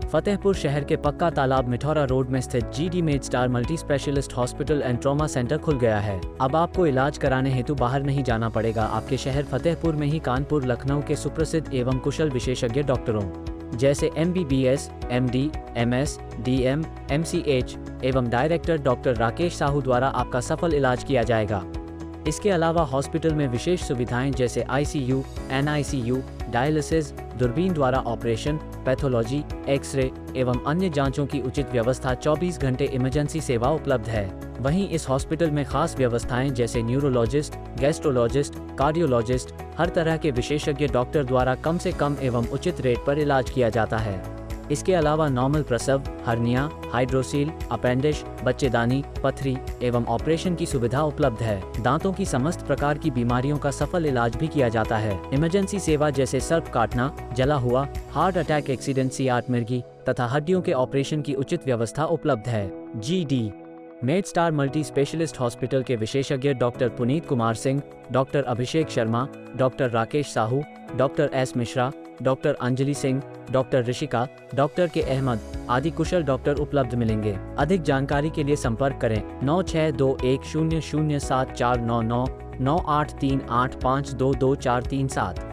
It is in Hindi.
फतेहपुर शहर के पक्का तालाब मिठौरा रोड में स्थित GD Medstar multi specialist hospital and trauma centre खुल गया है। अब आपको इलाज कराने हेतु बाहर नहीं जाना पड़ेगा। आपके शहर फतेहपुर में ही कानपुर लखनऊ के सुप्रसिद्ध एवं कुशल विशेषज्ञ डॉक्टरों जैसे MBBS, MD, MS, DM, MCH एवं डायरेक्टर डॉक्टर राकेश साहू द्वारा आपका सफल इलाज किया जाएगा। इसके अलावा हॉस्पिटल में विशेष सुविधाएं जैसे ICU, NICU, डायलिसिस, दूरबीन द्वारा ऑपरेशन, पैथोलॉजी, एक्सरे एवं अन्य जांचों की उचित व्यवस्था 24 घंटे इमरजेंसी सेवा उपलब्ध है। वहीं इस हॉस्पिटल में खास व्यवस्थाएं जैसे न्यूरोलॉजिस्ट, गैस्ट्रोलॉजिस्ट, कार्डियोलॉजिस्ट, हर तरह के विशेषज्ञ डॉक्टर द्वारा कम से कम एवं उचित रेट पर इलाज किया जाता है। इसके अलावा नॉर्मल प्रसव, हर्निया, हाइड्रोसील, अपेंडिश, बच्चेदानी, पथरी एवं ऑपरेशन की सुविधा उपलब्ध है। दांतों की समस्त प्रकार की बीमारियों का सफल इलाज भी किया जाता है। इमरजेंसी सेवा जैसे सर्प काटना, जला हुआ, हार्ट अटैक, एक्सीडेंट, CR मिर्गी तथा हड्डियों के ऑपरेशन की उचित व्यवस्था उपलब्ध है। GD Medstar multi specialist hospital के विशेषज्ञ doctor Puneet Kumar Singh, doctor Abhishek Sharma, doctor Rakesh Sahu, doctor S Mishra, doctor Anjali Singh, doctor Rishika, doctor K Ahmad आदि कुशल डॉक्टर उपलब्ध मिलेंगे। अधिक जानकारी के लिए संपर्क करें 9621007499 9838522437।